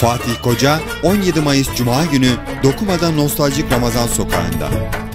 Fatih Koca 17 Mayıs Cuma günü Dokuma'da Nostaljik Ramazan Sokağı'nda.